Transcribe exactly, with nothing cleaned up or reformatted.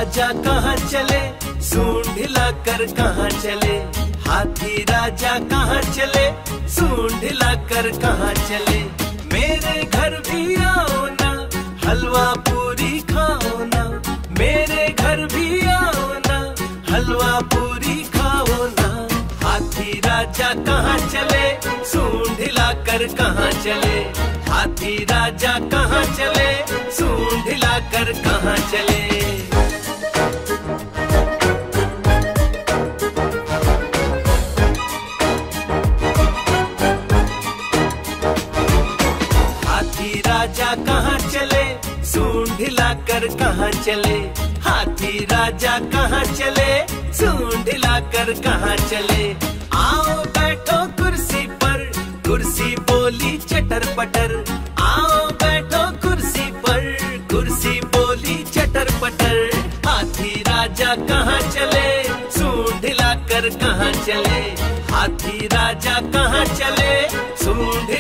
राजा कहाँ चले, सूंड हिलाकर कहाँ चले। हाथी राजा कहाँ चले, सूंड हिलाकर कहाँ चले। मेरे घर भी आओ ना, हलवा पूरी खाओ ना। मेरे घर भी आओ ना, हलवा पूरी खाओ ना। हाथी राजा कहाँ चले, सूंड हिलाकर कहाँ चले। हाथी राजा कहाँ चले, सूंड हिलाकर कहाँ चले। हाथी राजा कहाँ चले, सूंड हिलाकर कहाँ चले। हाथी राजा कहाँ चले, सूंड हिलाकर कहाँ चले। आओ बैठो कुर्सी पर, कुर्सी बोली चटर पटर। आओ बैठो कुर्सी पर, कुर्सी बोली चटर पटर। हाथी राजा कहाँ चले, सूंड हिलाकर कहाँ चले। हाथी राजा कहाँ चले, सूंड